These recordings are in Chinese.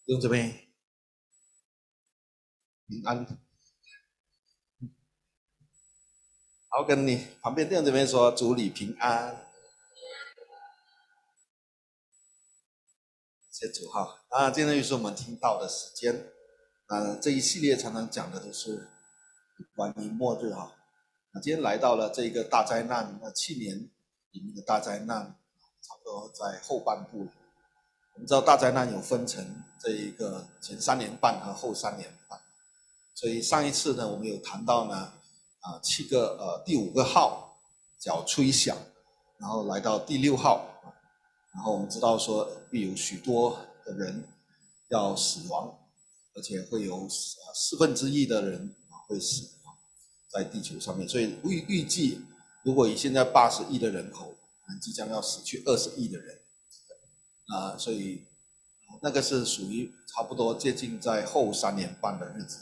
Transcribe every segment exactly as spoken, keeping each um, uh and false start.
弟兄姊妹平安。好，跟你旁边弟兄姊妹说，主你平安。谢主哈。啊，今天又是我们听到的时间。啊，这一系列常常讲的都是关于末日哈。那今天来到了这个大灾难，那去年里面的大灾难，差不多在后半部。我们知道大灾难有分成这一个前三年半和后三年半，所以上一次呢，我们有谈到呢，啊七个呃第五个号角吹响，然后来到第六号，然后我们知道说必有许多的人要死亡，而且会有四分之一的人会死在地球上面，所以预预计如果以现在八十亿的人口，即将要死去二十亿的人。啊，所以那个是属于差不多接近在后三年半的日子。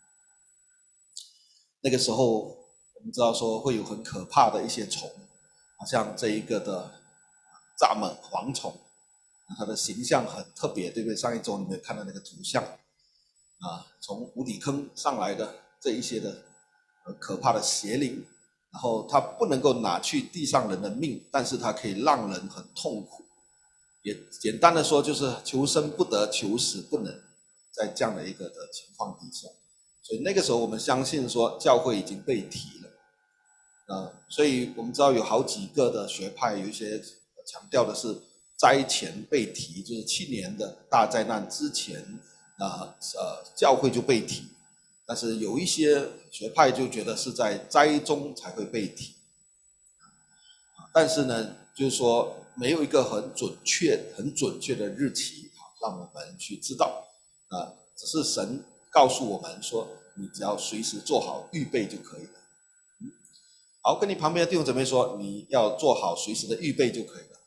那个时候我们知道说会有很可怕的一些虫，好像这一个的蚱蜢蝗虫，它的形象很特别，对不对？上一周你们看到那个图像啊，从无底坑上来的这一些的可怕的邪灵，然后它不能够拿去地上人的命，但是它可以让人很痛苦。也简单的说，就是求生不得，求死不能，在这样的一个的情况底下，所以那个时候我们相信说教会已经被提了，呃，所以我们知道有好几个的学派，有一些强调的是灾前被提，就是去年的大灾难之前，呃呃教会就被提，但是有一些学派就觉得是在灾中才会被提，但是呢，就是说。没有一个很准确、很准确的日期，让我们去知道。啊，只是神告诉我们说，你只要随时做好预备就可以了。嗯、好，跟你旁边的弟兄姊妹说，你要做好随时的预备就可以了。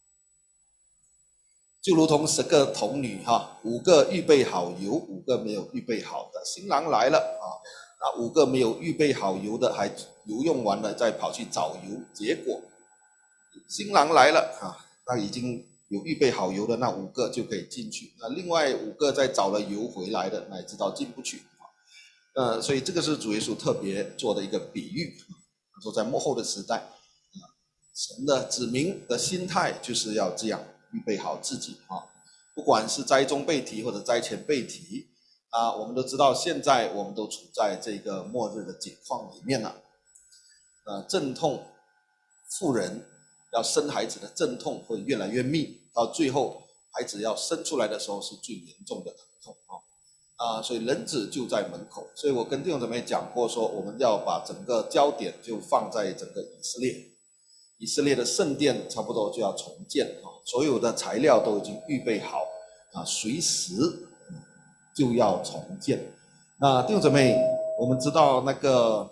就如同十个童女哈，五个预备好油，五个没有预备好的。新郎来了啊，那五个没有预备好油的，还油用完了，再跑去找油，结果。新郎来了啊，那已经有预备好油的那五个就可以进去，那另外五个再找了油回来的，那也知道进不去。呃，所以这个是主耶稣特别做的一个比喻，他说在末后的时代，啊，神的子民的心态就是要这样预备好自己啊，不管是灾中被提或者灾前被提啊，我们都知道现在我们都处在这个末日的境况里面了，呃，阵痛妇人。要生孩子的阵痛会越来越密，到最后孩子要生出来的时候是最严重的疼痛啊！啊，所以人子就在门口。所以我跟弟兄姊妹讲过说，我们要把整个焦点就放在整个以色列，以色列的圣殿差不多就要重建啊，所有的材料都已经预备好啊，随时就要重建。那弟兄姊妹，我们知道那个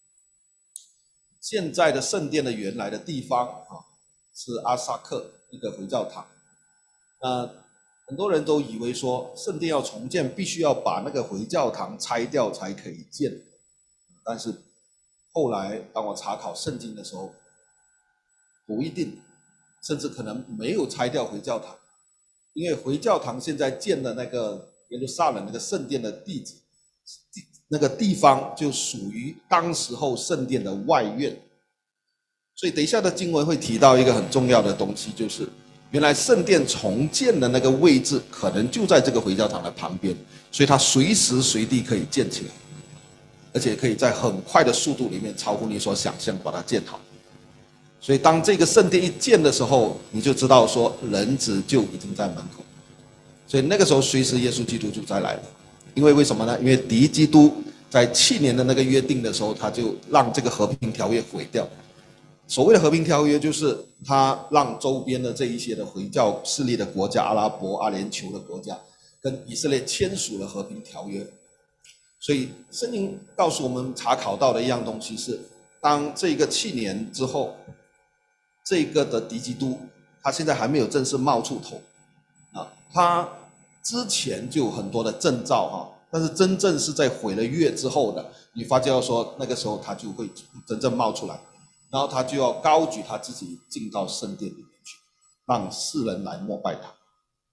现在的圣殿的原来的地方啊。是阿萨克一个回教堂，那很多人都以为说圣殿要重建，必须要把那个回教堂拆掉才可以建，但是后来当我查考圣经的时候，不一定，甚至可能没有拆掉回教堂，因为回教堂现在建的那个耶路撒冷那个圣殿的地址，那个地方就属于当时候圣殿的外院。所以等一下的经文会提到一个很重要的东西，就是原来圣殿重建的那个位置可能就在这个回教堂的旁边，所以它随时随地可以建起来，而且可以在很快的速度里面超乎你所想象把它建好。所以当这个圣殿一建的时候，你就知道说人子就已经在门口，所以那个时候随时耶稣基督就再来了。因为为什么呢？因为敌基督在去年的那个约定的时候，他就让这个和平条约毁掉。所谓的和平条约，就是他让周边的这一些的回教势力的国家，阿拉伯、阿联酋的国家，跟以色列签署了和平条约。所以圣经告诉我们查考到的一样东西是，当这个去年之后，这个的敌基督，他现在还没有正式冒出头啊，他之前就有很多的征兆啊，但是真正是在毁了约之后的，你发觉说那个时候他就会真正冒出来。然后他就要高举他自己进到圣殿里面去，让世人来膜拜他。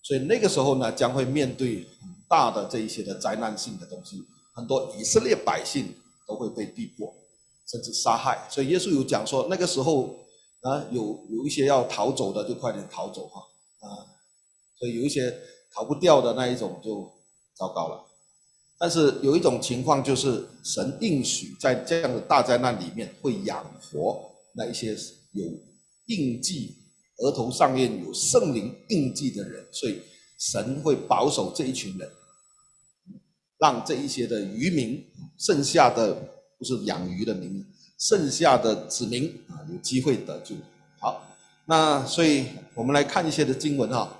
所以那个时候呢，将会面对很大的这一些的灾难性的东西，很多以色列百姓都会被逼迫，甚至杀害。所以耶稣有讲说，那个时候啊，有有一些要逃走的，就快点逃走哈啊，所以有一些逃不掉的那一种就糟糕了。但是有一种情况就是神应许在这样的大灾难里面会养活那一些有印记，额头上面有圣灵印记的人，所以神会保守这一群人，让这一些的渔民，剩下的不是养鱼的民，剩下的子民啊有机会得救。好，那所以我们来看一些的经文哈。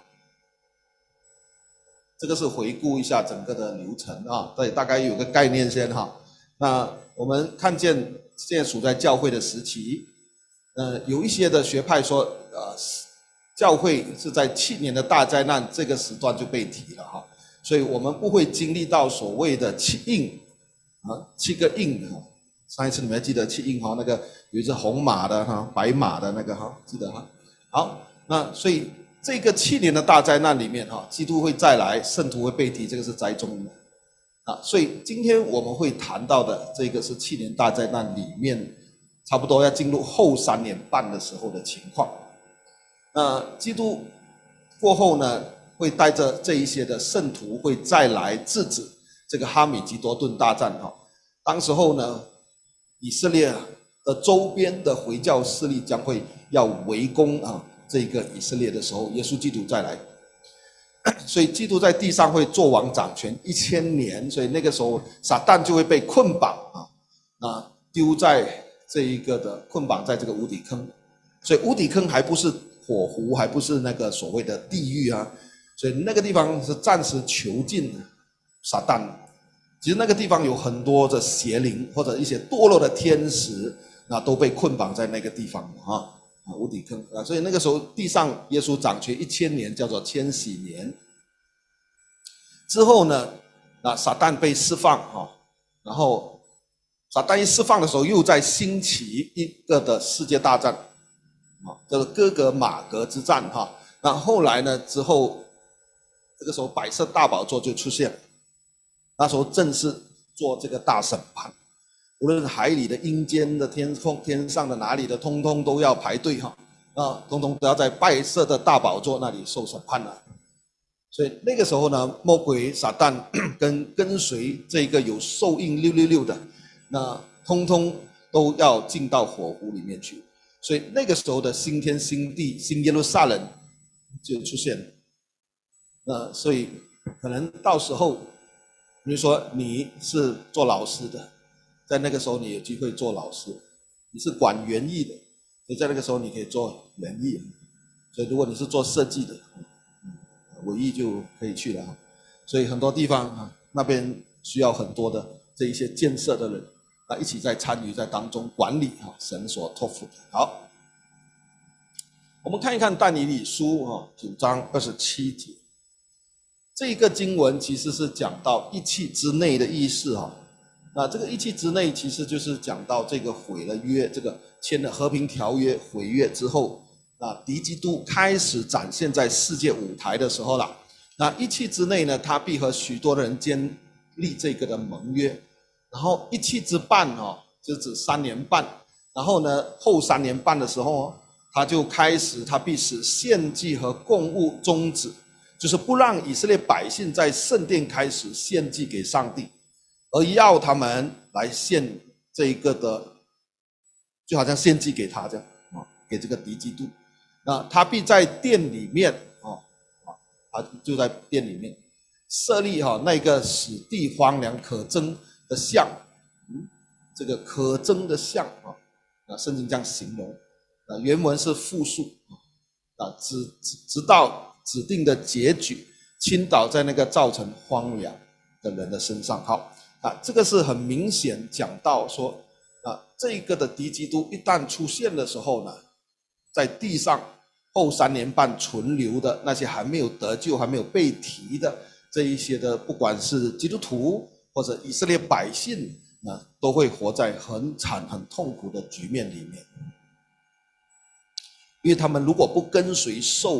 这个是回顾一下整个的流程啊，对，大概有个概念先哈。那我们看见现在处在教会的时期，呃，有一些的学派说，呃，教会是在七年的大灾难这个时段就被提了哈，所以我们不会经历到所谓的七印啊，七个印哈。上一次你们还记得七印哈，那个有一只红马的哈，白马的那个哈，记得哈。好，那所以。这个七年的大灾难里面，哈，基督会再来，圣徒会被提，这个是灾中的啊。所以今天我们会谈到的这个是七年大灾难里面，差不多要进入后三年半的时候的情况。那基督过后呢，会带着这一些的圣徒会再来制止这个哈米吉多顿大战哈。当时候呢，以色列的周边的回教势力将会要围攻啊。这个以色列的时候，耶稣基督再来，所以基督在地上会做王掌权一千年，所以那个时候撒旦就会被捆绑啊，啊丢在这一个的捆绑在这个无底坑，所以无底坑还不是火湖，还不是那个所谓的地狱啊，所以那个地方是暂时囚禁撒旦。其实那个地方有很多的邪灵或者一些堕落的天使，那都被捆绑在那个地方啊。啊，无底坑啊！所以那个时候地上耶稣掌权一千年，叫做千禧年。之后呢，那撒旦被释放哈，然后撒旦一释放的时候，又在兴起一个的世界大战，啊，这个哥格马格之战哈。那后来呢，之后这个时候白色大宝座就出现了，那时候正式做这个大审判。无论是海里的、阴间的、天空、天上的、哪里的，通通都要排队哈，啊，通通都要在白色的大宝座那里受审判了。所以那个时候呢，魔鬼撒旦跟跟随这个有受印六六六的，那通通都要进到火湖里面去。所以那个时候的新天新地、新耶路撒冷就出现了。那所以可能到时候，比如说你是做老师的。在那个时候，你有机会做老师，你是管园艺的，所以在那个时候你可以做园艺。所以如果你是做设计的，文艺就可以去了。所以很多地方啊，那边需要很多的这一些建设的人啊，一起在参与在当中管理啊，神所托付的。好，我们看一看但以理书啊九章二十七节，这一个经文其实是讲到一气之内的意思哈。那这个一气之内，其实就是讲到这个毁了约，这个签了和平条约毁约之后，那敌基督开始展现在世界舞台的时候了。那一气之内呢，他必和许多人建立这个的盟约，然后一气之半哦，就指三年半，然后呢后三年半的时候，他就开始他必使献祭和供物终止，就是不让以色列百姓在圣殿开始献祭给上帝。而要他们来献这一个的，就好像献祭给他这样啊，给这个敌基督。那他必在殿里面啊啊，他就在殿里面设立哈那个使地荒凉可憎的像，嗯，这个可憎的像啊，那圣经这样形容，啊原文是复数啊，直直直到指定的结局倾倒在那个造成荒凉的人的身上。好。啊，这个是很明显讲到说，啊，这个的敌基督一旦出现的时候呢，在地上后三年半存留的那些还没有得救、还没有被提的这一些的，不管是基督徒或者以色列百姓，啊，都会活在很惨、很痛苦的局面里面，因为他们如果不跟随受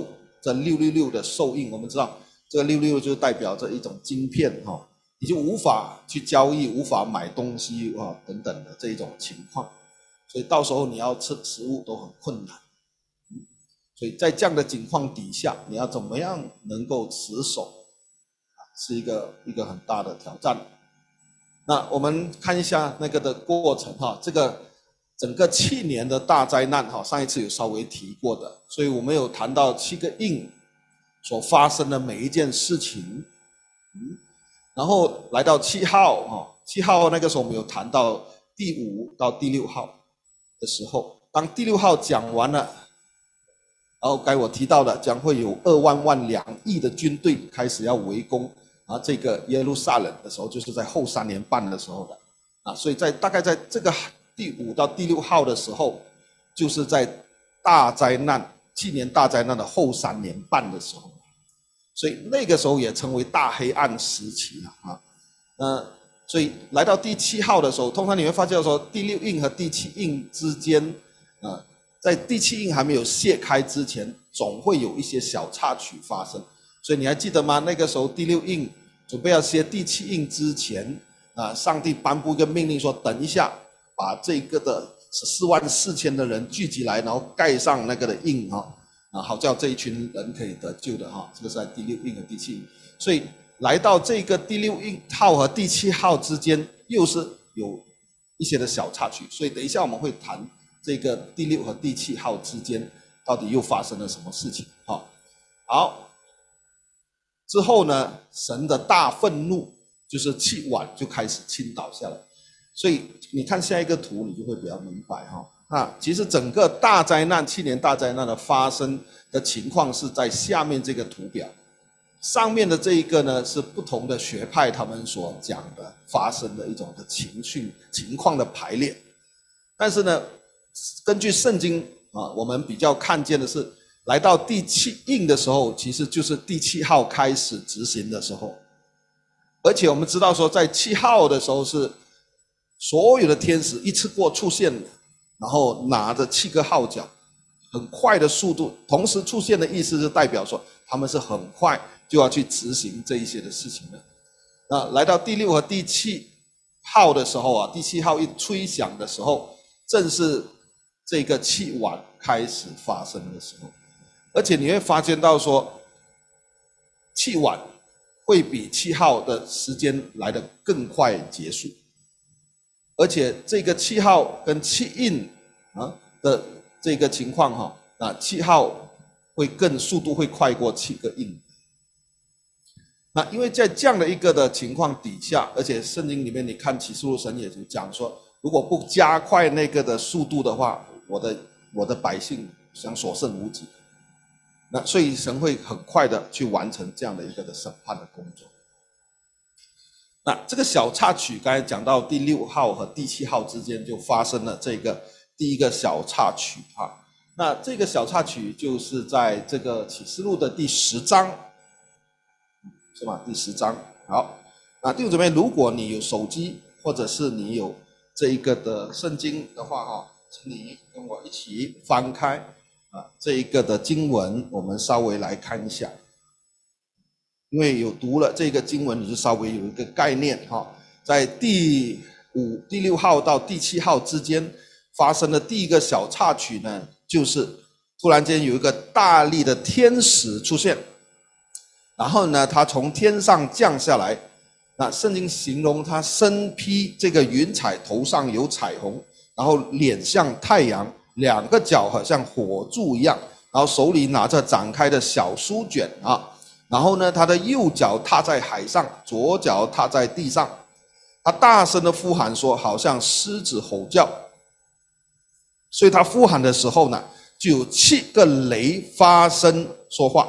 这六六六的受印，我们知道这个六六六就代表着一种晶片哈、哦，你就无法去交易，无法买东西啊等等的这一种情况，所以到时候你要吃食物都很困难。所以在这样的情况底下，你要怎么样能够持守，是一个一个很大的挑战。那我们看一下那个的过程哈，这个整个去年的大灾难哈，上一次有稍微提过的，所以我们有谈到七个印所发生的每一件事情，嗯，然后来到七号哈，七号那个时候我们有谈到第五到第六号的时候，当第六号讲完了。然后该我提到的，将会有二万万两亿的军队开始要围攻啊这个耶路撒冷的时候，就是在后三年半的时候的啊，所以在大概在这个第五到第六号的时候，就是在大灾难去年大灾难的后三年半的时候，所以那个时候也称为大黑暗时期了啊。那所以来到第七号的时候，通常你会发现说第六印和第七印之间啊。在第七印还没有卸开之前，总会有一些小插曲发生，所以你还记得吗？那个时候第六印准备要卸第七印之前，啊，上帝颁布一个命令说，等一下，把这个的十四万四千的人聚集来，然后盖上那个的印哈，啊，好叫这一群人可以得救的哈。这个是在第六印和第七印，所以来到这个第六印号和第七号之间，又是有一些的小插曲，所以等一下我们会谈。这个第六和第七号之间到底又发生了什么事情？好，好，之后呢，神的大愤怒就是气碗就开始倾倒下来，所以你看下一个图，你就会比较明白哈。啊，其实整个大灾难，去年大灾难的发生的情况是在下面这个图表，上面的这一个呢是不同的学派他们所讲的发生的一种的情绪情况的排列，但是呢。根据圣经啊，我们比较看见的是，来到第七印的时候，其实就是第七号开始执行的时候，而且我们知道说，在七号的时候是所有的天使一次过出现，然后拿着七个号角，很快的速度，同时出现的意思是代表说，他们是很快就要去执行这一些的事情的。那来到第六和第七号的时候啊，第七号一吹响的时候，正是这个气碗开始发生的时候，而且你会发现到说，气碗会比七号的时间来得更快结束，而且这个七号跟七印啊的这个情况哈，那七号会更速度会快过七个印。那因为在这样的一个的情况底下，而且圣经里面你看启示录神也就讲说，如果不加快那个的速度的话，我的我的百姓将所剩无几。那所以神会很快的去完成这样的一个的审判的工作。那这个小插曲刚才讲到第六号和第七号之间就发生了这个第一个小插曲啊。那这个小插曲就是在这个启示录的第十章，是吧？第十章。好，那弟兄姊妹，如果你有手机或者是你有这一个的圣经的话哈，请你跟我一起翻开啊这一个的经文，我们稍微来看一下。因为有读了这个经文，你就稍微有一个概念哈。在第五、第六号到第七号之间发生的第一个小插曲呢，就是突然间有一个大力的天使出现，然后呢，他从天上降下来。那圣经形容他身披这个云彩，头上有彩虹，然后脸像太阳，两个脚好像火柱一样，然后手里拿着展开的小书卷啊。然后呢，他的右脚踏在海上，左脚踏在地上。他大声的呼喊说，好像狮子吼叫。所以他呼喊的时候呢，就有七个雷发声说话。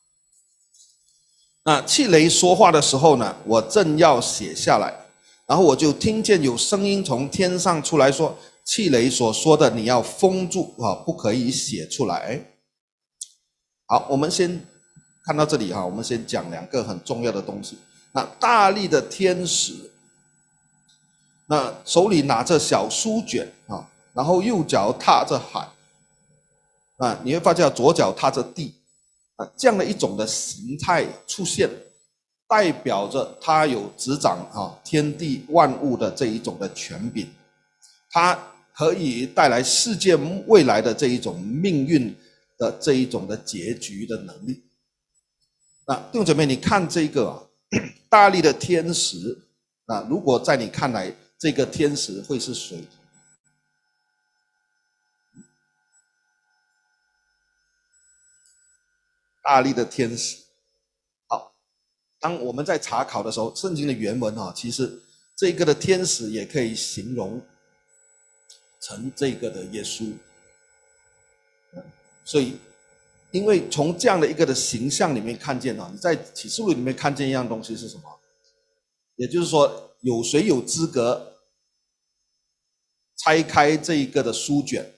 那七雷说话的时候呢，我正要写下来，然后我就听见有声音从天上出来说，七雷所说的你要封住啊，不可以写出来。好，我们先看到这里哈，我们先讲两个很重要的东西。那大力的天使，那手里拿着小书卷啊，然后右脚踏着海，啊，你会发现左脚踏着地， 啊，这样的一种的形态出现，代表着他有执掌啊天地万物的这一种的权柄，他可以带来世界未来的这一种命运的这一种的结局的能力。那弟兄姐妹，你看这个、啊、大力的天使，那如果在你看来，这个天使会是谁？大力的天使。好，当我们在查考的时候，圣经的原文啊，其实这个的天使也可以形容成这个的耶稣。所以，因为从这样的一个的形象里面看见啊，你在启示录里面看见一样东西是什么？也就是说，有谁有资格拆开这一个的书卷，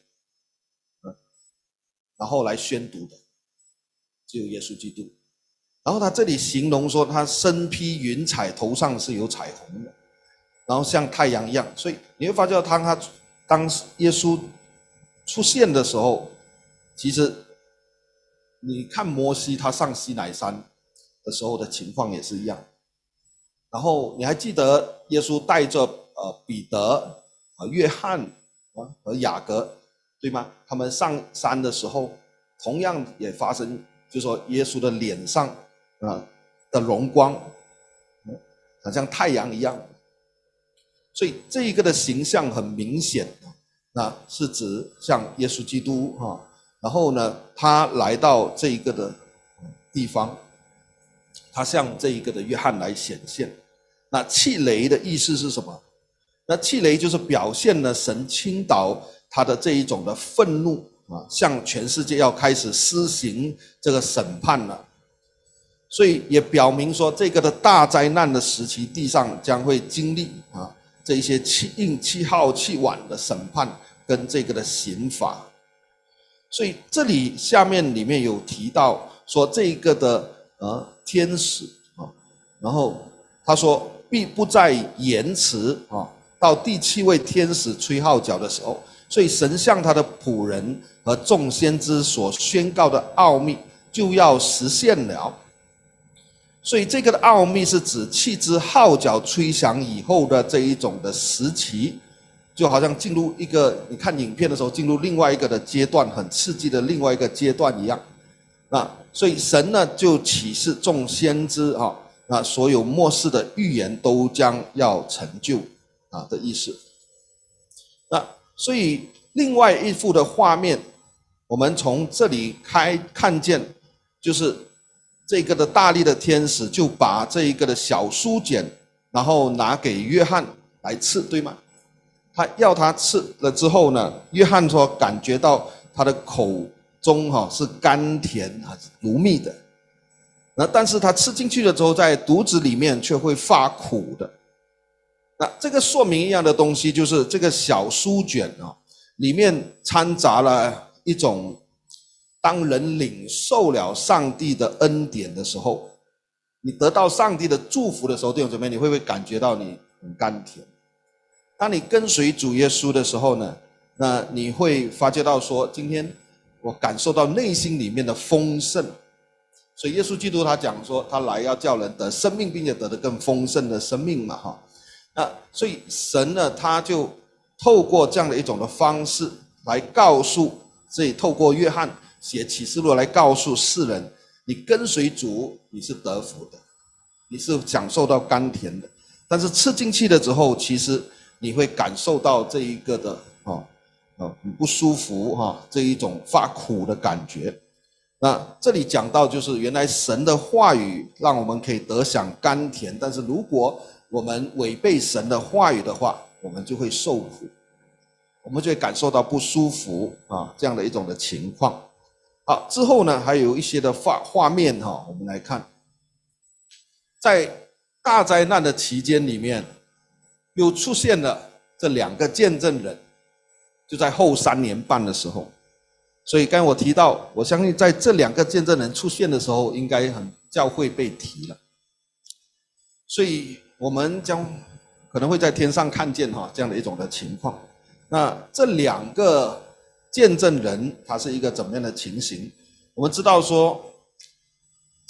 然后来宣读的？只有耶稣基督。然后他这里形容说，他身披云彩，头上是有彩虹的，然后像太阳一样。所以你会发觉到他他当耶稣出现的时候，其实你看摩西他上西乃山的时候的情况也是一样。然后你还记得耶稣带着呃彼得、呃约翰啊和雅各，对吗？他们上山的时候，同样也发生，就是说耶稣的脸上啊的荣光，好像太阳一样。所以这一个的形象很明显，那是指像耶稣基督哈。然后呢，他来到这一个的地方，他向这一个的约翰来显现。那气雷的意思是什么？那气雷就是表现了神倾倒他的这一种的愤怒啊，向全世界要开始施行这个审判了。所以也表明说，这个的大灾难的时期，地上将会经历啊这一些气硬、气耗、气晚的审判跟这个的刑罚。所以这里下面里面有提到说，这一个的呃天使啊，然后他说必不再延迟啊，到第七位天使吹号角的时候，所以神向他的仆人和众先知所宣告的奥秘就要实现了。所以这个的奥秘是指气之号角吹响以后的这一种的时期，就好像进入一个你看影片的时候进入另外一个的阶段，很刺激的另外一个阶段一样。那所以神呢就启示众先知啊，那所有末世的预言都将要成就啊的意思。那所以另外一幅的画面，我们从这里开看见，就是这个的大力的天使就把这一个的小书简，然后拿给约翰来刺，对吗？他要他刺了之后呢，约翰说感觉到他的口中哈是甘甜如蜜的，那但是他吃进去了之后，在肚子里面却会发苦的。那这个说明一样的东西，就是这个小书卷啊，里面掺杂了一种，当人领受了上帝的恩典的时候，你得到上帝的祝福的时候，弟兄姊妹，你会不会感觉到你很甘甜？当你跟随主耶稣的时候呢，那你会发觉到说，今天我感受到内心里面的丰盛。所以耶稣基督他讲说，他来要叫人得生命，并且得的更丰盛的生命嘛，哈。那所以神呢，他就透过这样的一种的方式来告诉，所以透过约翰写启示录来告诉世人，你跟随主你是得福的，你是享受到甘甜的。但是吃进去了之后，其实你会感受到这一个的哦哦很不舒服哈、哦，这一种发苦的感觉。那这里讲到就是原来神的话语让我们可以得享甘甜，但是如果我们违背神的话语的话，我们就会受苦，我们就会感受到不舒服啊这样的一种的情况。好，之后呢还有一些的画画面哈、哦，我们来看，在大灾难的期间里面，又出现了这两个见证人，就在后三年半的时候。所以刚才我提到，我相信在这两个见证人出现的时候，应该很教会被提了。所以我们将可能会在天上看见哈这样的一种的情况。那这两个见证人，他是一个怎么样的情形？我们知道说，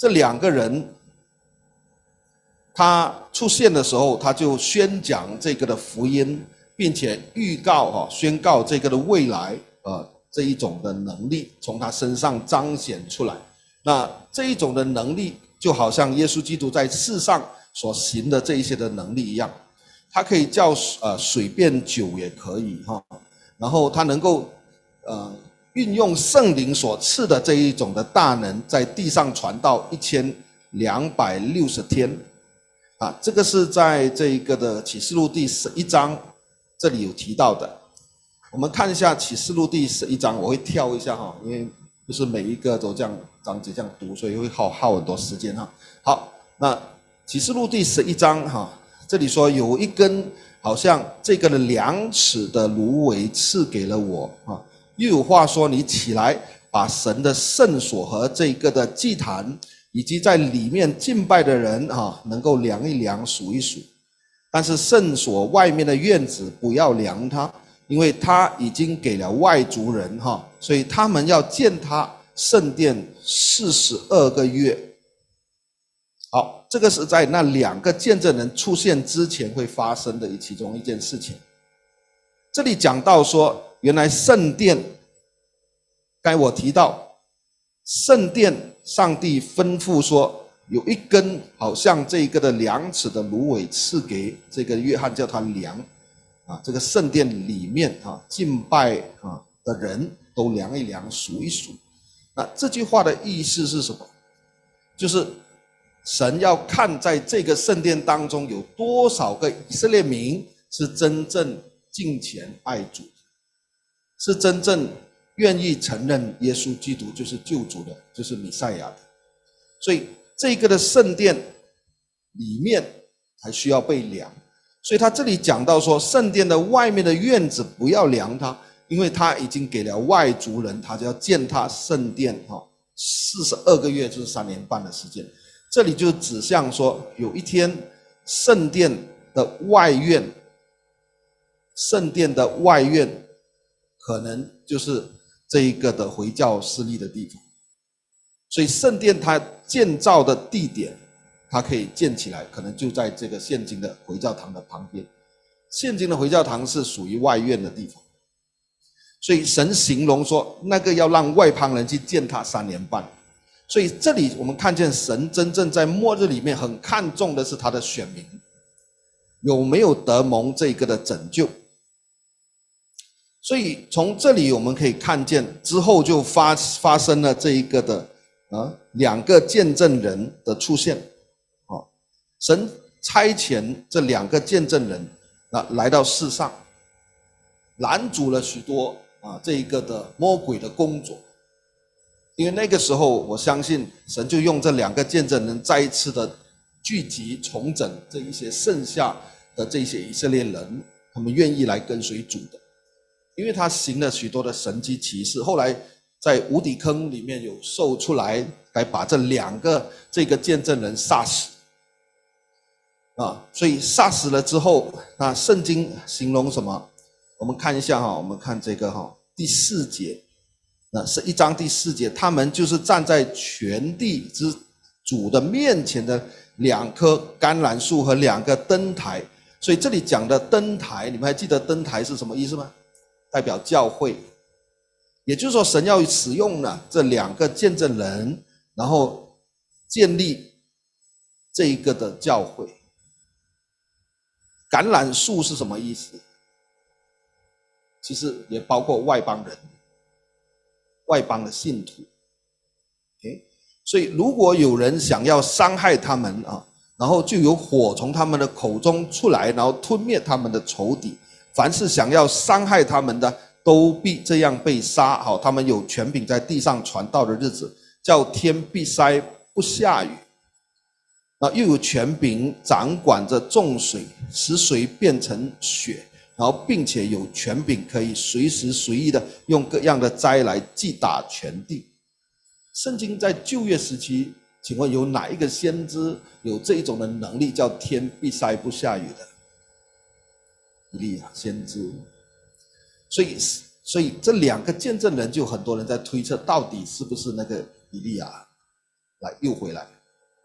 这两个人他出现的时候，他就宣讲这个的福音，并且预告哈、宣告这个的未来，呃，这一种的能力从他身上彰显出来。那这一种的能力，就好像耶稣基督在世上所行的这一些的能力一样，他可以叫呃水变酒也可以哈，然后他能够呃运用圣灵所赐的这一种的大能，在地上传道一千两百六十天。啊，这个是在这一个的启示录第十一章这里有提到的。我们看一下启示录第十一章，我会跳一下哈，因为不是每一个都这样章节这样读，所以会耗耗很多时间哈。好，那启示录第十一章哈，这里说有一根好像这个的两尺的芦苇赐给了我啊，又有话说你起来，把神的圣所和这个的祭坛，以及在里面敬拜的人哈，能够量一量数一数，但是圣所外面的院子不要量它，因为他已经给了外族人哈，所以他们要建他圣殿四十二个月。好，这个是在那两个见证人出现之前会发生的其中一件事情。这里讲到说，原来圣殿，该我提到圣殿，上帝吩咐说有一根好像这个的两尺的芦苇赐给这个约翰，叫他量啊，这个圣殿里面啊敬拜啊的人都量一量数一数。那这句话的意思是什么？就是神要看在这个圣殿当中有多少个以色列民是真正敬虔爱主，是真正愿意承认耶稣基督就是救主的，就是弥赛亚的。所以这个的圣殿里面还需要被量，所以他这里讲到说，圣殿的外面的院子不要量它，因为他已经给了外族人，他就要建他圣殿哈，四十二个月就是三年半的时间。这里就指向说，有一天圣殿的外院，圣殿的外院可能就是这一个的回教势力的地方。所以圣殿它建造的地点，它可以建起来，可能就在这个现今的回教堂的旁边。现今的回教堂是属于外院的地方，所以神形容说，那个要让外邦人去建它三年半。所以这里我们看见神真正在末日里面很看重的是他的选民有没有得蒙这个的拯救。所以从这里我们可以看见，之后就发发生了这一个的啊两个见证人的出现啊，神差遣这两个见证人啊来到世上，拦阻了许多啊这一个的魔鬼的工作。因为那个时候我相信神就用这两个见证人再一次的聚集重整这一些剩下的这些以色列人，他们愿意来跟随主的。因为他行了许多的神迹奇事，后来在无底坑里面有兽出来来把这两个这个见证人杀死啊，所以杀死了之后，那圣经形容什么？我们看一下哈，我们看这个哈第四节，那是一章第四节，他们就是站在全地之主的面前的两棵橄榄树和两个灯台。所以这里讲的灯台，你们还记得灯台是什么意思吗？代表教会。也就是说神要使用了这两个见证人，然后建立这一个的教会。橄榄树是什么意思？其实也包括外邦人，外邦的信徒。Okay? 所以如果有人想要伤害他们啊，然后就有火从他们的口中出来，然后吞灭他们的仇敌。凡是想要伤害他们的，都必这样被杀。好，他们有权柄在地上传道的日子，叫天闭塞不下雨，又有权柄掌管着众水，使水变成血，然后并且有权柄可以随时随意的用各样的灾来击打全地。圣经在旧约时期，请问有哪一个先知有这一种的能力，叫天闭塞不下雨的？以利亚先知。所以所以这两个见证人，就很多人在推测到底是不是那个以利亚来又回来。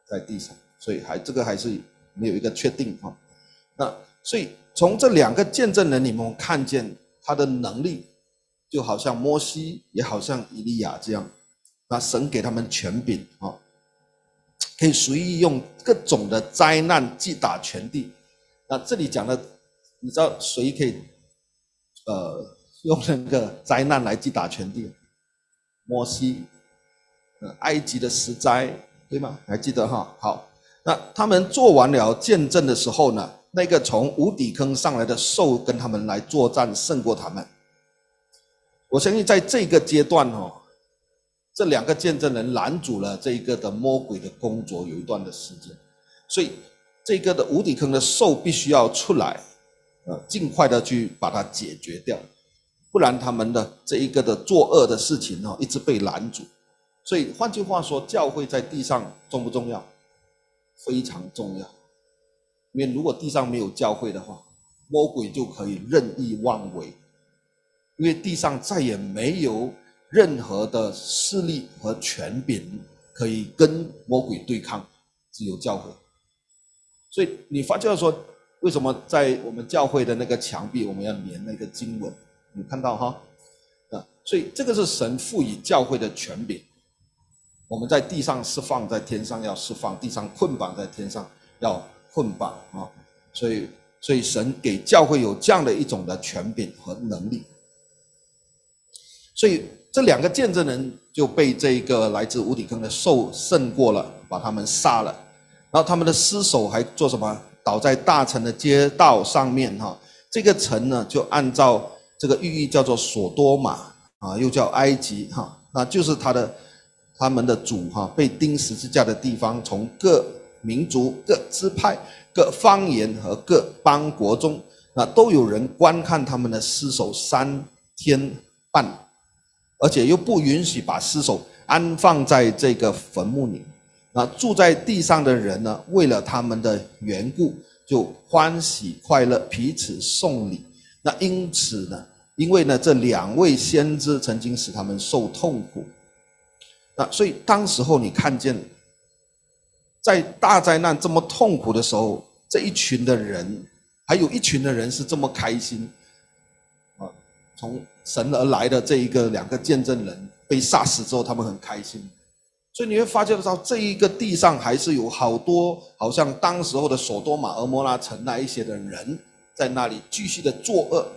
在地上，所以还这个还是没有一个确定哈。那所以从这两个见证人里面，我们看见他的能力，就好像摩西，也好像以利亚这样，那神给他们权柄啊，可以随意用各种的灾难击打全地。那这里讲的，你知道谁可以呃用那个灾难来击打全地？摩西，呃，埃及的十灾，对吗？还记得哈？好，那他们做完了见证的时候呢，那个从无底坑上来的兽跟他们来作战，胜过他们。我相信在这个阶段哦，这两个见证人拦阻了这一个的魔鬼的工作有一段的时间，所以这个的无底坑的兽必须要出来，呃，尽快的去把它解决掉，不然他们的这一个的作恶的事情哦，一直被拦阻。所以换句话说，教会在地上重不重要？非常重要。因为如果地上没有教会的话，魔鬼就可以任意妄为，因为地上再也没有任何的势力和权柄可以跟魔鬼对抗，只有教会。所以你发觉说，为什么在我们教会的那个墙壁我们要粘那个经文？你看到哈？啊，所以这个是神赋予教会的权柄。我们在地上释放，在天上要释放；地上捆绑，在天上要捆绑啊！所以，所以神给教会有这样的一种的权柄和能力。所以这两个见证人就被这个来自无底坑的兽胜过了，把他们杀了。然后他们的尸首还做什么？倒在大城的街道上面哈。这个城呢，就按照这个寓意叫做索多玛啊，又叫埃及哈，那就是他的。他们的主哈被钉十字架的地方，从各民族、各支派、各方言和各邦国中，那都有人观看他们的尸首三天半，而且又不允许把尸首安放在这个坟墓里。那住在地上的人呢，为了他们的缘故，就欢喜快乐，彼此送礼。那因此呢，因为呢这两位先知曾经使他们受痛苦。那所以当时候你看见，在大灾难这么痛苦的时候，这一群的人，还有一群的人是这么开心啊！从神而来的这一个两个见证人被杀死之后，他们很开心。所以你会发觉到，这一个地上还是有好多，好像当时候的索多玛、俄摩拉城那一些的人，在那里继续的作恶。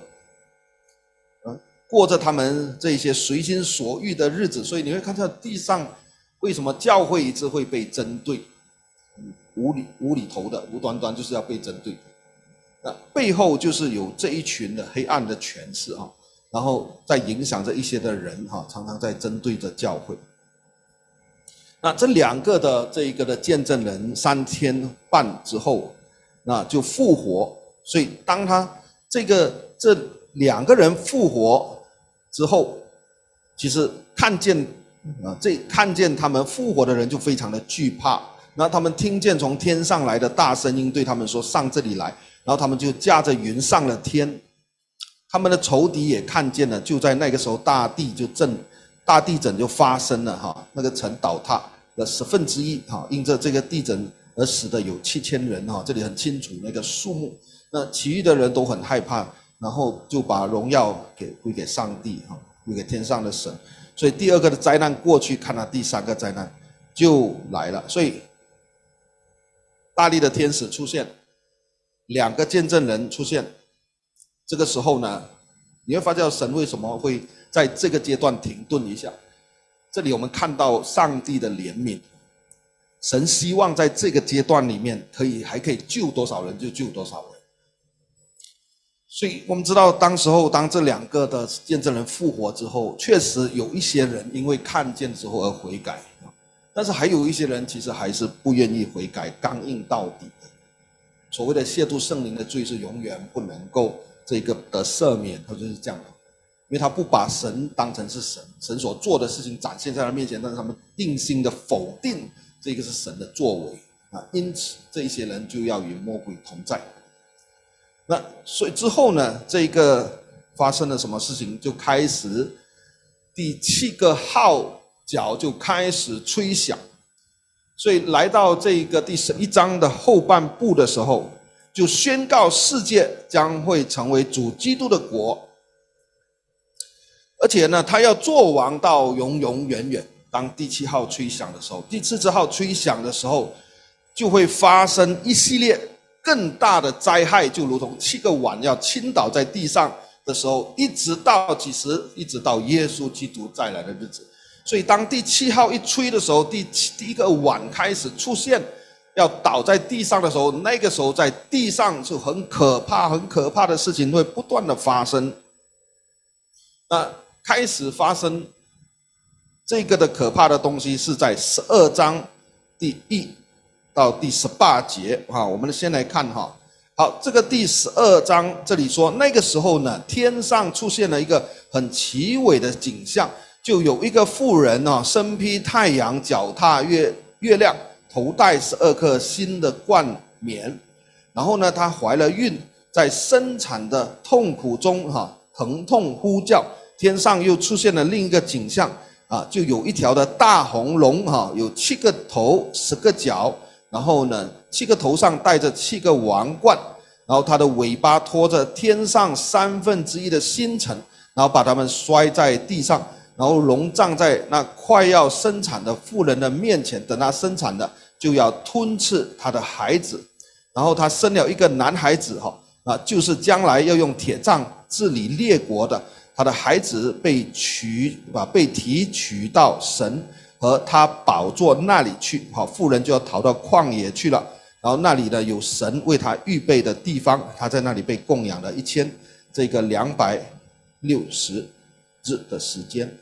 过着他们这些随心所欲的日子，所以你会看到地上为什么教会一直会被针对，无厘无厘头的、无端端就是要被针对。那背后就是有这一群的黑暗的权势哈，然后在影响着一些的人哈，常常在针对着教会。那这两个的这一个的见证人三天半之后，那就复活。所以当他这个这两个人复活之后，其实看见啊，这看见他们复活的人就非常的惧怕。然后他们听见从天上来的大声音对他们说：“上这里来。”然后他们就驾着云上了天。他们的仇敌也看见了，就在那个时候，大地就震，大地震就发生了哈，那个城倒塌了十分之一哈，因着这个地震而死的有七千人哈，这里很清楚那个数目。那其余的人都很害怕。然后就把荣耀给归给上帝哈，归给天上的神。所以第二个的灾难过去，看到第三个灾难就来了。所以大力的天使出现，两个见证人出现。这个时候呢，你会发现神为什么会在这个阶段停顿一下？这里我们看到上帝的怜悯，神希望在这个阶段里面可以还可以救多少人就救多少人。所以我们知道，当时候当这两个的见证人复活之后，确实有一些人因为看见之后而悔改，但是还有一些人其实还是不愿意悔改，刚硬到底的。所谓的亵渎圣灵的罪是永远不能够这个的赦免，他就是这样的，因为他不把神当成是神，神所做的事情展现在他面前，但是他们定心的否定这个是神的作为啊，因此这一些人就要与魔鬼同在。那所以之后呢，这个发生了什么事情？就开始第七个号角就开始吹响， 所以来到这个第十一章的后半部的时候，就宣告世界将会成为主基督的国，而且呢，他要做王到永永远远。当第七号吹响的时候，第七支号吹响的时候，就会发生一系列更大的灾害，就如同七个碗要倾倒在地上的时候，一直到几时？一直到耶稣基督再来的日子。所以当第七号一吹的时候，第七第一个碗开始出现，要倒在地上的时候，那个时候在地上是很可怕、很可怕的事情会不断的发生。那开始发生这个的可怕的东西是在十二章第一到第十八节哈，我们先来看哈。好，这个第十二章这里说，那个时候呢，天上出现了一个很奇伟的景象，就有一个妇人啊，身披太阳，脚踏月月亮，头戴十二颗新的冠冕，然后呢，她怀了孕，在生产的痛苦中哈，疼痛呼叫。天上又出现了另一个景象啊，就有一条的大红龙哈，有七个头，十个脚，然后呢，七个头上戴着七个王冠，然后它的尾巴拖着天上三分之一的星辰，然后把它们摔在地上。然后龙站在那快要生产的妇人的面前，等她生产的就要吞吃她的孩子。然后她生了一个男孩子哈，啊，就是将来要用铁杖治理列国的。他的孩子被取啊，被提取到神和他宝座那里去。好，妇人就要逃到旷野去了。然后那里呢，有神为他预备的地方，他在那里被供养了一千这个两百六十日的时间。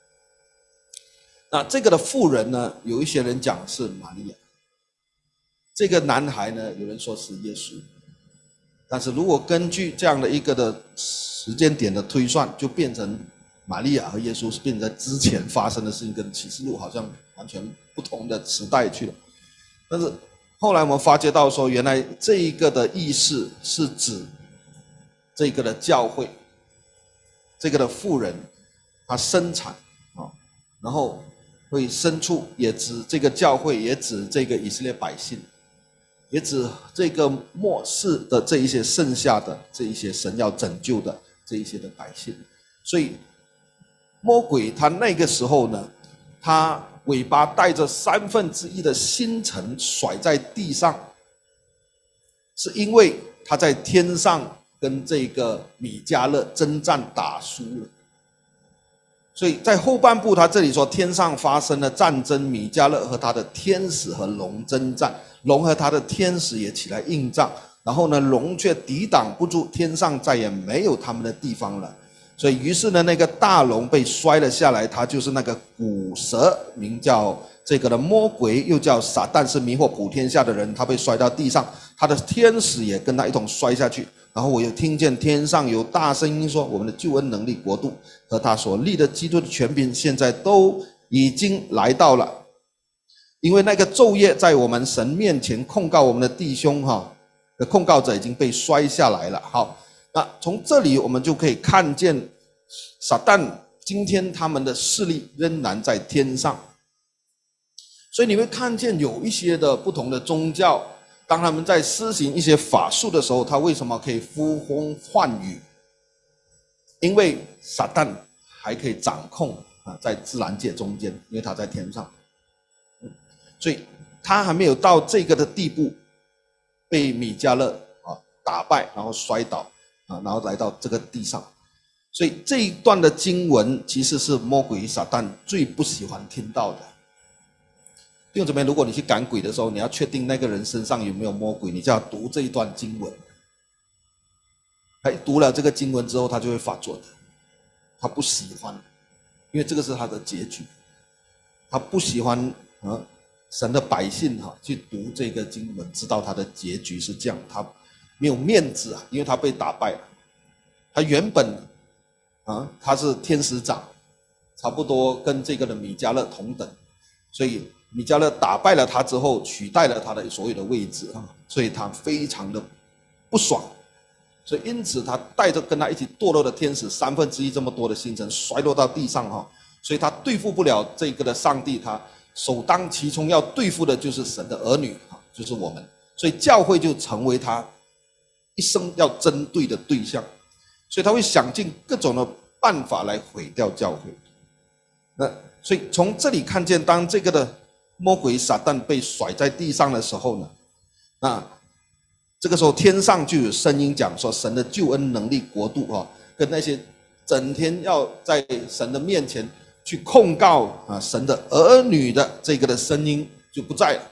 那这个的妇人呢，有一些人讲是玛利亚，这个男孩呢，有人说是耶稣。但是如果根据这样的一个的时间点的推算，就变成玛利亚和耶稣是变成在之前发生的事情，跟启示录好像完全不同的时代去了。但是后来我们发觉到说，原来这一个的意思是指这个的教会，这个的妇人她生产啊，然后会生出，也指这个教会，也指这个以色列百姓，也指这个末世的这一些剩下的这一些神要拯救的这一些的百姓。所以魔鬼他那个时候呢，他尾巴带着三分之一的星辰甩在地上，是因为他在天上跟这个米迦勒征战打输了。所以在后半部他这里说，天上发生了战争，米迦勒和他的天使和龙征战，龙和他的天使也起来应战，然后呢，龙却抵挡不住，天上再也没有他们的地方了。所以于是呢，那个大龙被摔了下来，他就是那个古蛇，名叫这个的魔鬼，又叫撒旦，是迷惑普天下的人。他被摔到地上，他的天使也跟他一同摔下去。然后我又听见天上有大声音说，我们的救恩能力国度和他所立的基督的权柄现在都已经来到了，因为那个昼夜在我们神面前控告我们的弟兄哈的控告者已经被摔下来了。好，那从这里我们就可以看见撒旦今天他们的势力仍然在天上。所以你会看见有一些的不同的宗教，当他们在施行一些法术的时候，他为什么可以呼风唤雨？因为撒旦还可以掌控啊，在自然界中间，因为他在天上，所以他还没有到这个的地步，被米迦勒啊打败，然后摔倒啊，然后来到这个地上。所以这一段的经文其实是魔鬼撒旦最不喜欢听到的。弟兄姊妹，如果你去赶鬼的时候，你要确定那个人身上有没有魔鬼，你就要读这一段经文。他读了这个经文之后，他就会发作的。他不喜欢，因为这个是他的结局。他不喜欢啊，神的百姓哈去读这个经文，知道他的结局是这样，他没有面子啊，因为他被打败了。他原本啊他是天使长，差不多跟这个的米迦勒同等，所以米迦勒打败了他之后，取代了他的所有的位置啊，所以他非常的不爽，所以因此他带着跟他一起堕落的天使三分之一这么多的星辰摔落到地上哈，所以他对付不了这个的上帝，他首当其冲要对付的就是神的儿女，就是我们，所以教会就成为他一生要针对的对象，所以他会想尽各种的办法来毁掉教会。那所以从这里看见，当这个的魔鬼撒旦被甩在地上的时候呢，那这个时候天上就有声音讲说，神的救恩能力国度啊，跟那些整天要在神的面前去控告啊神的儿女的这个的声音就不在了。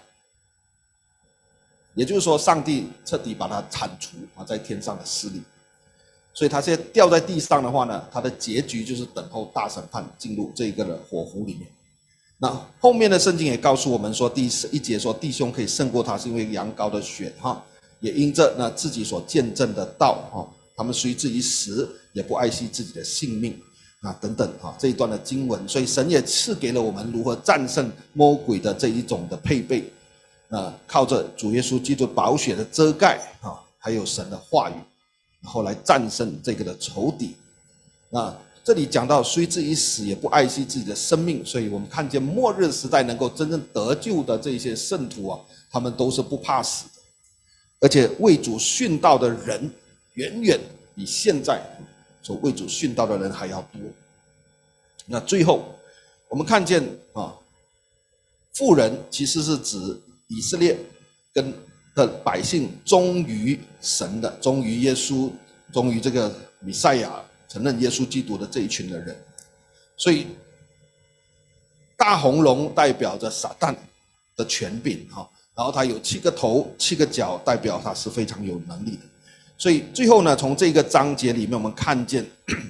也就是说，上帝彻底把他铲除啊，在天上的势力。所以他现在掉在地上的话呢，他的结局就是等候大审判，进入这个的火湖里面。那后面的圣经也告诉我们说，第一节说弟兄可以胜过他，是因为羊羔的血哈，也因着呢自己所见证的道哈，他们虽至于死，也不爱惜自己的性命啊等等哈，这一段的经文，所以神也赐给了我们如何战胜魔鬼的这一种的配备。呃，靠着主耶稣基督宝血的遮盖啊，还有神的话语，然后来战胜这个的仇敌。那这里讲到虽至于死也不爱惜自己的生命，所以我们看见末日时代能够真正得救的这些圣徒啊，他们都是不怕死的，而且为主殉道的人远远比现在所为主殉道的人还要多。那最后我们看见啊，妇人其实是指以色列跟的百姓忠于神的，忠于耶稣，忠于这个弥赛亚，承认耶稣基督的这一群的人。所以大红龙代表着撒旦的权柄，然后他有七个头七个脚，代表他是非常有能力的。所以最后呢，从这个章节里面我们看见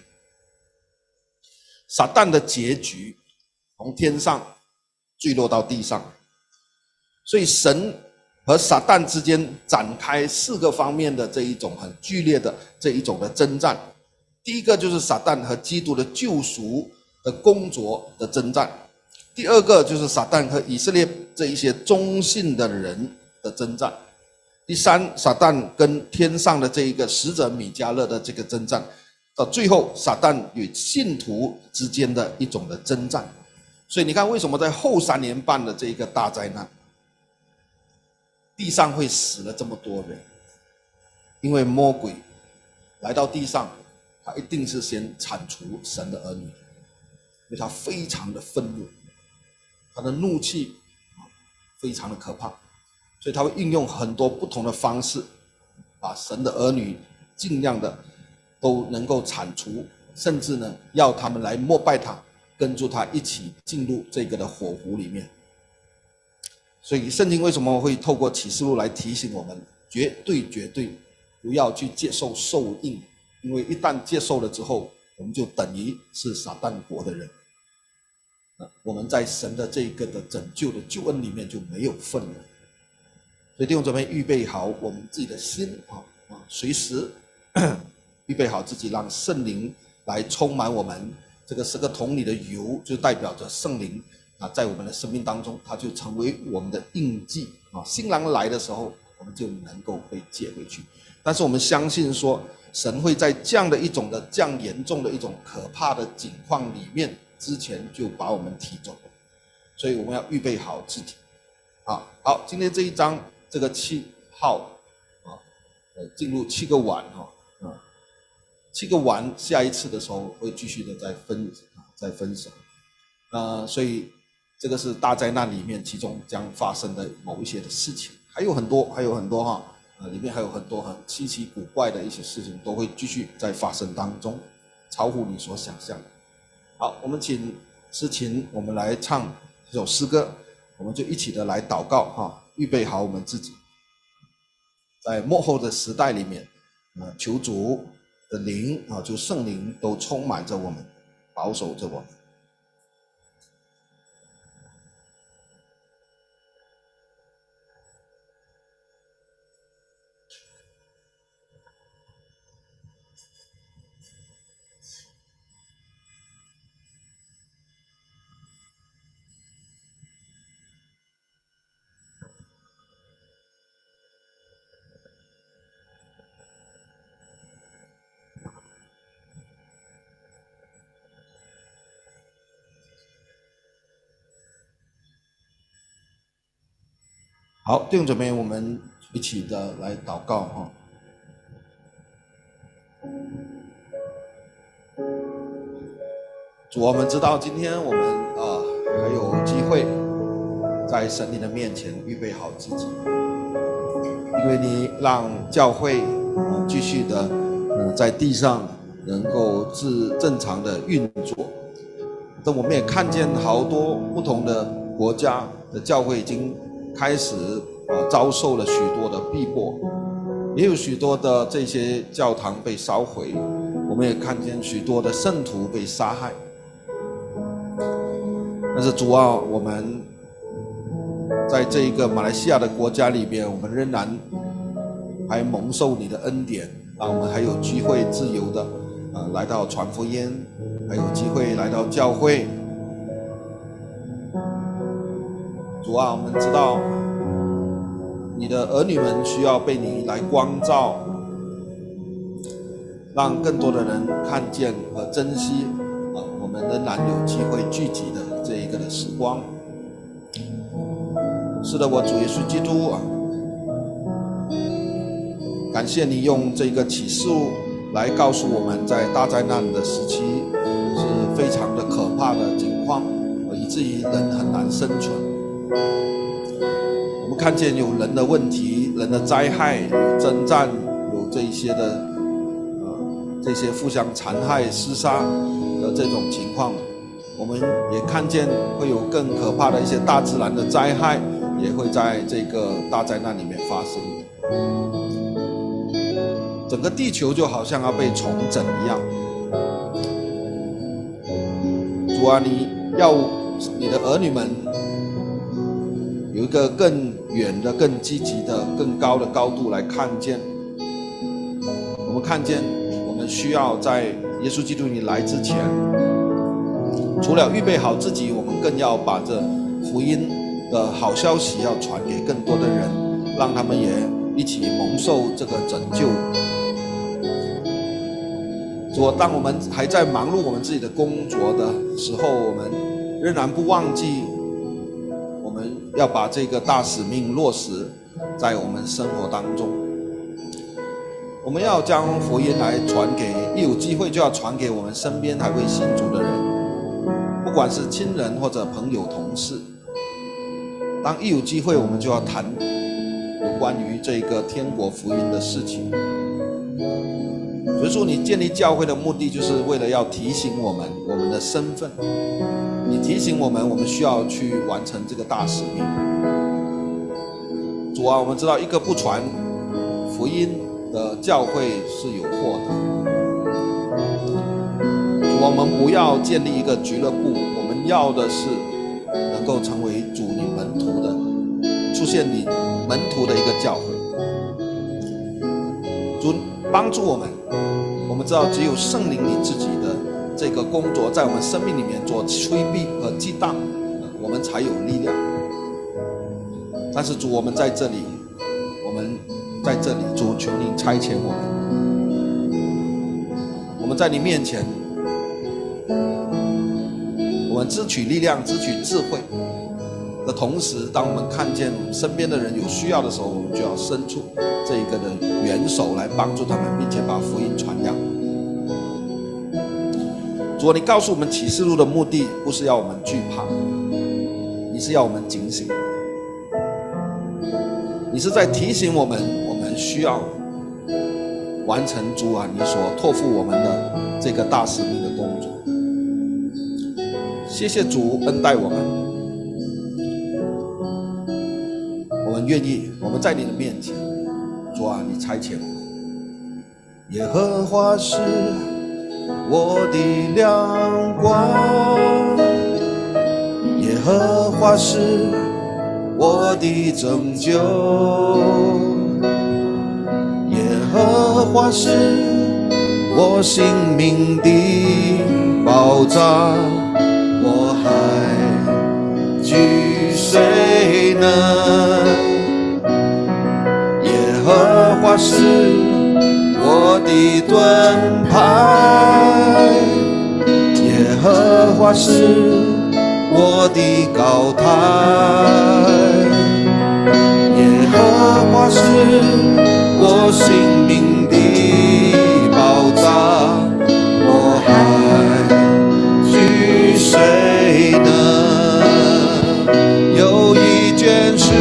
撒旦的结局，从天上坠落到地上。所以神和撒旦之间展开四个方面的这一种很剧烈的这一种的征战。第一个就是撒旦和基督的救赎的工作的征战，第二个就是撒旦和以色列这一些忠信的人的征战，第三，撒旦跟天上的这一个使者米迦勒的这个征战，到最后撒旦与信徒之间的一种的征战。所以你看，为什么在后三年半的这一个大灾难，地上会死了这么多人？因为魔鬼来到地上，他一定是先铲除神的儿女，因为他非常的愤怒，他的怒气非常的可怕，所以他会运用很多不同的方式，把神的儿女尽量的都能够铲除，甚至呢要他们来膜拜他，跟着他一起进入这个的火湖里面。所以圣经为什么会透过启示录来提醒我们，绝对绝对不要去接受受印，因为一旦接受了之后，我们就等于是撒旦国的人，我们在神的这个的拯救的救恩里面就没有份了。所以弟兄姊妹，预备好我们自己的心啊，随时预备好自己，让圣灵来充满我们。这个十个桶里的油就代表着圣灵啊，在我们的生命当中，它就成为我们的印记啊。新郎来的时候，我们就能够被接回去。但是我们相信说，神会在这样的一种的这样严重的一种可怕的境况里面，之前就把我们提走，所以我们要预备好自己。啊，好，今天这一章这个七号啊，呃，进入七个碗哈啊，七个碗，下一次的时候会继续的再分再分享。呃，所以这个是大灾难里面其中将发生的某一些的事情，还有很多，还有很多哈，呃，里面还有很多很稀奇古怪的一些事情都会继续在发生当中，超乎你所想象的。好，我们请诗琴，我们来唱这首诗歌，我们就一起的来祷告哈，预备好我们自己，在末后的时代里面，呃，求主的灵啊，就圣灵都充满着我们，保守着我们。 好，弟兄姊妹，我们一起的来祷告哈。主，我们知道今天我们啊还有机会在神你的面前预备好自己，因为你让教会啊继续的嗯在地上能够自正常的运作。但我们也看见好多不同的国家的教会已经开始啊遭受了许多的逼迫，也有许多的这些教堂被烧毁，我们也看见许多的圣徒被杀害。但是主啊，我们在这一个马来西亚的国家里边，我们仍然还蒙受你的恩典，让我们还有机会自由的呃来到传福音，还有机会来到教会。主啊，我们知道你的儿女们需要被你来光照，让更多的人看见和珍惜啊，我们仍然有机会聚集的这一个的时光。是的，我主耶稣基督啊，感谢你用这个启示录来告诉我们，在大灾难的时期是非常的可怕的情况，以至于人很难生存。我们看见有人的问题、人的灾害、有征战、有这一些的呃这些互相残害、厮杀的这种情况。我们也看见会有更可怕的一些大自然的灾害，也会在这个大灾难里面发生。整个地球就好像要被重整一样。主啊，你要你的儿女们有一个更远的、更积极的、更高的高度来看见。我们看见我们需要在耶稣基督你来之前，除了预备好自己，我们更要把这福音的好消息要传给更多的人，让他们也一起蒙受这个拯救。主，当我们还在忙碌我们自己的工作的时候，我们仍然不忘记我们要把这个大使命落实在我们生活当中。我们要将福音来传给，一有机会就要传给我们身边还未信主的人，不管是亲人或者朋友同事。当一有机会，我们就要谈有关于这个天国福音的事情。所以说，你建立教会的目的，就是为了要提醒我们我们的身份。你提醒我们，我们需要去完成这个大使命。主啊，我们知道一个不传福音的教会是有祸的。主，我们不要建立一个俱乐部，我们要的是能够成为主你门徒的，出现你门徒的一个教会。主帮助我们，我们知道只有圣灵你自己的这个工作在我们生命里面做催逼和激荡，我们才有力量。但是主，我们在这里，我们在这里，主求你差遣我们，我们在你面前，我们支取力量、支取智慧的同时，当我们看见身边的人有需要的时候，我们就要伸出这一个的援手来帮助他们，并且把福音传扬。主，你告诉我们启示录的目的不是要我们惧怕，你是要我们警醒，你是在提醒我们，我们需要完成主啊你所托付我们的这个大使命的工作。谢谢主恩待我们，我们愿意，我们在你的面前，主啊你差遣我们。耶和华是我的亮光，耶和华是我的拯救，耶和华是我性命的保障，我还惧谁呢？耶和华是我的盾牌，耶和华是我的高台，耶华是我性命的保障，我还惧谁呢？有一件事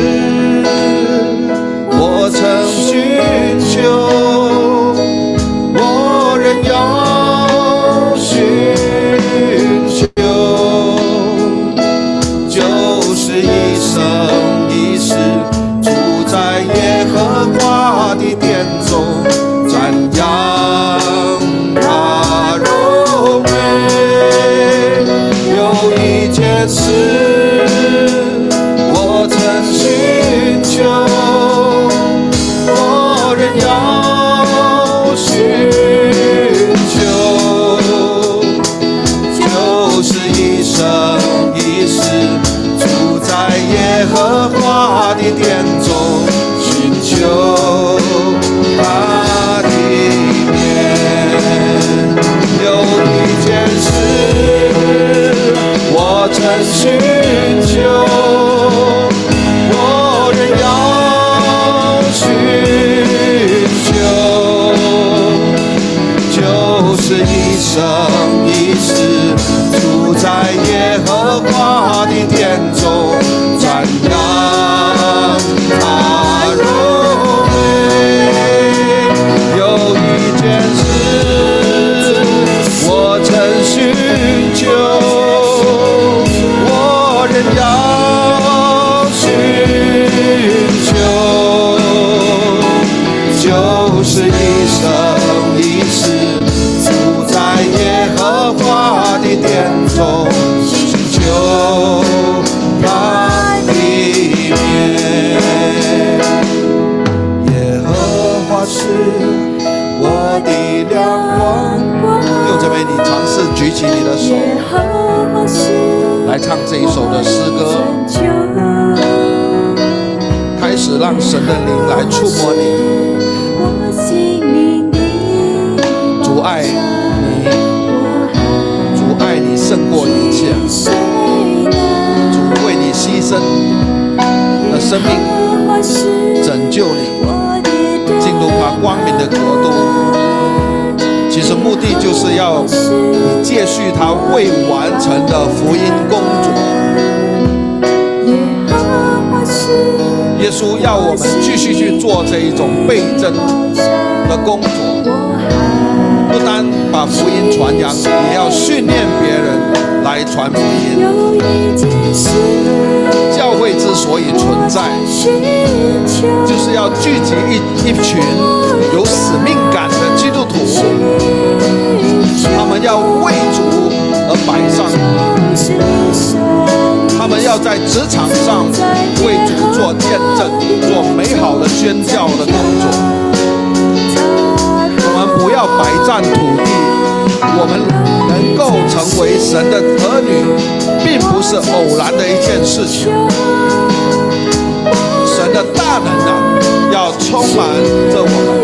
我曾寻求，我仍要寻求，就是一生一世住在耶和华的殿中，瞻仰他荣美。有一件事我曾寻求，我仍要寻求，就是一生一世住在耶和华的殿中，寻求他的面。有一件事我曾寻求，我仍要寻求，就是一生一世住在耶和华的殿中，瞻仰他荣美。有一件事我曾寻求，我仍要寻求，就是一生一世住在耶和华的殿中，寻求他的面。耶和华是我的亮光。弟兄姊妹，你尝试举起你的手，来唱这一首的诗歌，开始让神的灵来触摸你。主爱你，主爱你胜过一切，主为你牺牲的生命，拯救你进入他光明的国度。其实目的就是要你接续他未完成的福音工作。耶稣要我们继续去做这一种倍增的工作，不单把福音传扬，也要训练别人来传福音。教会之所以存在，就是要聚集一一群有使命感的基督徒，他们要为主而摆上，他们要在职场上为主做见证，做美好的宣教的工作。我们不要摆占土地，我们能够成为神的儿女，并不是偶然的一件事情。神的大能啊，要充满着我们。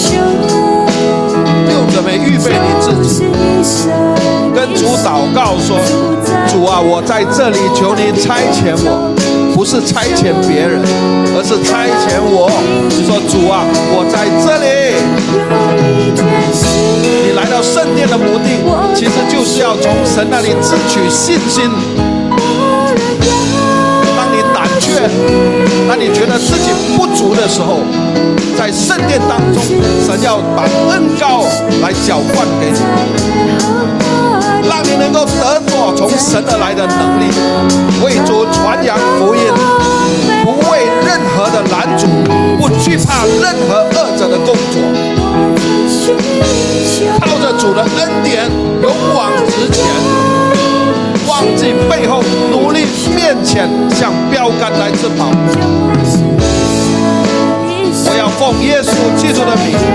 弟兄姊妹，预备你自己，跟主祷告说：主啊，我在这里，求你差遣我。不是差遣别人，而是差遣我。你说主啊，我在这里。你来到圣殿的目的，其实就是要从神那里支取信心。当你胆怯，当你觉得自己不足的时候，在圣殿当中，神要把恩膏来浇灌给你，让你能够得着从神而来的能力，为主传扬福音，不为任何的拦阻，不惧怕任何恶者的工作，靠着主的恩典勇往直前，忘记背后，努力面前，向标杆来直跑。我要奉耶稣基督的名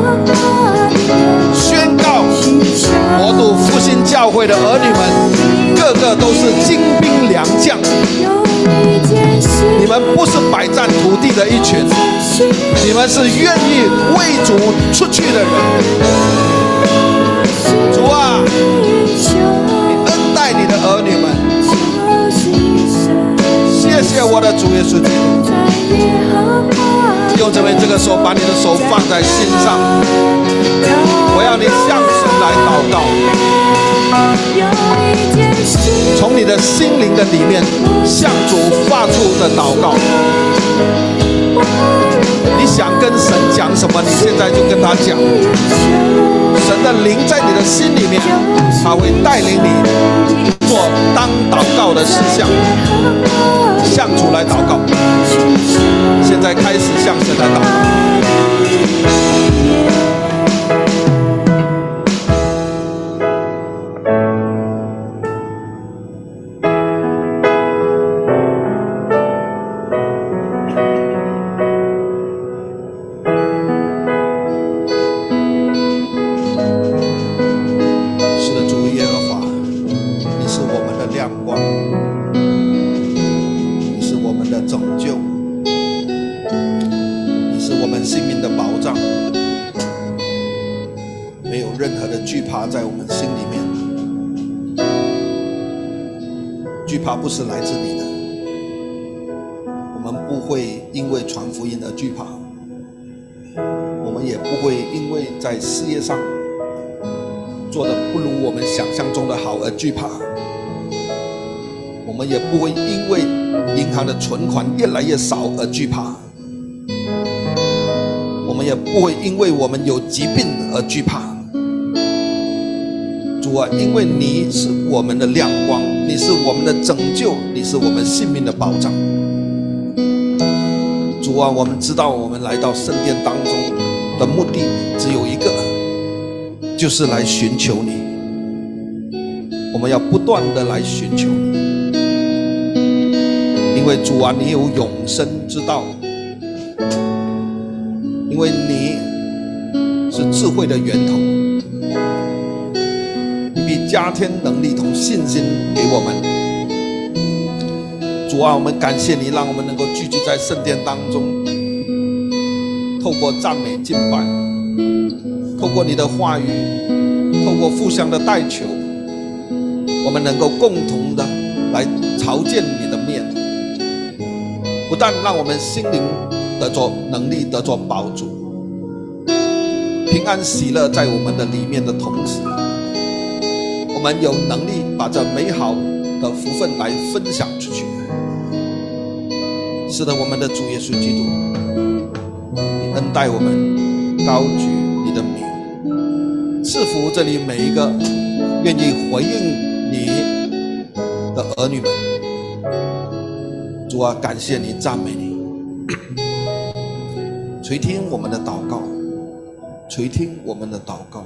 宣告，国度复兴教会的儿女们，个个都是精兵良将。你们不是摆占土地的一群，你们是愿意为主出去的人。主啊，你恩待你的儿女们，谢谢我的主耶稣基督。 弟兄姊妹，这个时候把你的手放在心上，我要你向神来祷告，从你的心灵的里面向主发出的祷告。你想跟神讲什么，你现在就跟他讲。神的灵在你的心里面，他会带领你做当祷告的事项，向主来祷告。现在开始向神来祷告。不是来自你的，我们不会因为传福音而惧怕，我们也不会因为在事业上做得不如我们想象中的好而惧怕，我们也不会因为银行的存款越来越少而惧怕，我们也不会因为我们有疾病而惧怕。主啊，因为你是我们的亮光，你是我们的拯救，你是我们性命的保障。主啊，我们知道我们来到圣殿当中的目的只有一个，就是来寻求你。我们要不断的来寻求你，因为主啊，你有永生之道，因为你是智慧的源头，加添能力同信心给我们。主啊，我们感谢你，让我们能够聚集在圣殿当中，透过赞美敬拜，透过你的话语，透过互相的代求，我们能够共同的来朝见你的面，不但让我们心灵得着能力，得着饱足，平安喜乐在我们的里面的同时，我们有能力把这美好的福分来分享出去。是的，我们的主耶稣基督，你恩待我们，高举你的名，赐福这里每一个愿意回应你的儿女们。主啊，感谢你，赞美你，垂听我们的祷告，垂听我们的祷告。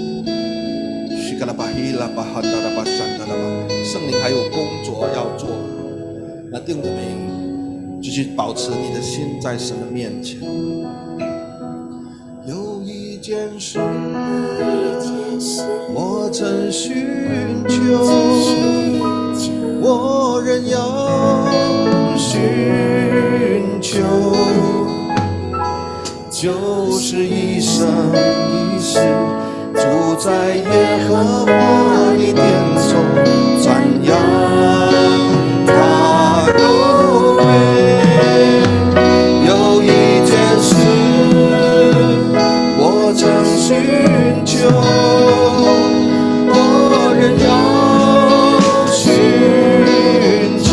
圣灵还有工作要做，那弟兄姊妹继续保持你的心在神的面前。有一件事我曾寻求，我仍要寻求，就是一生一世住在耶和华的殿中，瞻仰他荣美。有一件事我曾寻求，我仍要寻求，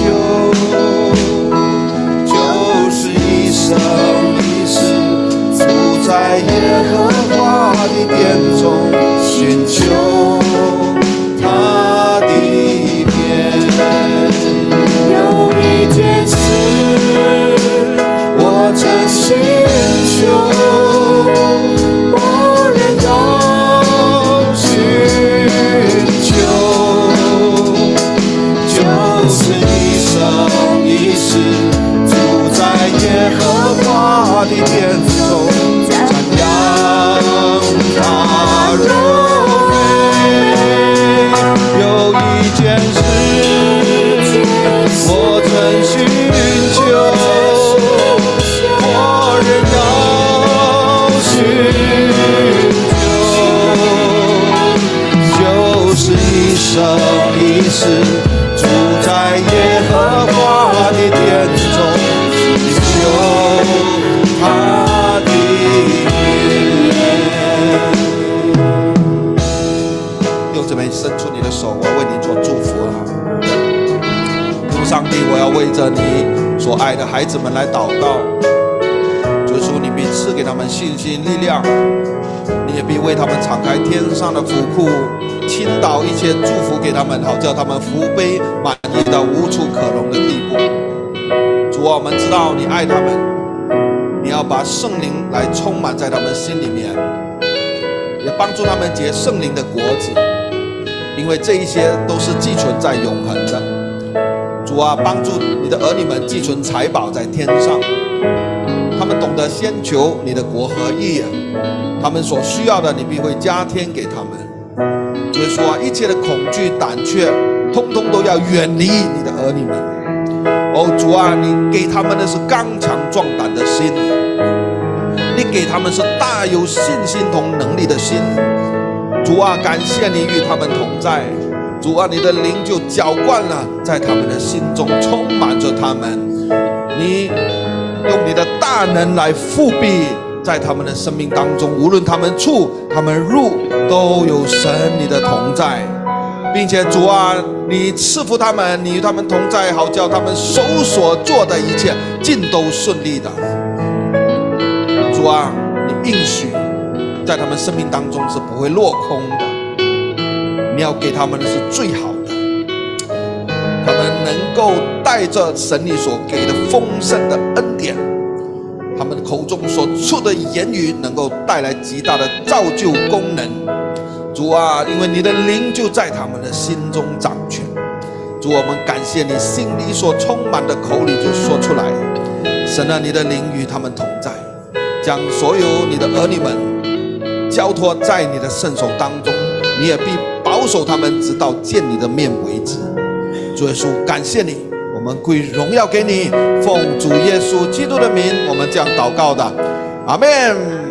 就是一生一世住在耶和华的殿中，寻求他的面。有一件事我曾寻求，我仍要寻求，就是一生一世住在耶和华的殿中，瞻仰他荣美。有一件事我曾寻求，我仍要寻求，就是一生一世住在耶和华的殿中，寻求我要为着你所爱的孩子们来祷告。主耶稣，你必赐给他们信心力量，你也必为他们敞开天上的府库，倾倒一切祝福给他们，好叫他们福杯满溢到无处可容的地步。主啊，我们知道你爱他们，你要把圣灵来充满在他们心里面，也帮助他们结圣灵的果子，因为这一些都是寄存在永恒的。主啊，帮助你的儿女们寄存财宝在天上，他们懂得先求你的国和义，他们所需要的你必会加添给他们。所以说啊，一切的恐惧胆怯通通都要远离你的儿女们。哦，主啊，你给他们的是刚强壮胆的心，你给他们是大有信心同能力的心。主啊，感谢你与他们同在。主啊，你的灵就浇灌了在他们的心中，充满着他们。你用你的大能来复辟在他们的生命当中，无论他们出他们入，都有神你的同在，并且主啊，你赐福他们，你与他们同在，好叫他们手所做的一切尽都顺利的。主啊，你应许在他们生命当中是不会落空的，你要给他们的是最好的，他们能够带着神你所给的丰盛的恩典，他们口中所出的言语能够带来极大的造就功能。主啊，因为你的灵就在他们的心中掌权。主，我们感谢你心里所充满的口里就说出来。神啊，你的灵与他们同在，将所有你的儿女们交托在你的圣手当中，你也必保守他们直到见你的面为止。主耶稣，感谢你，我们归荣耀给你，奉主耶稣基督的名，我们这样祷告的，阿们。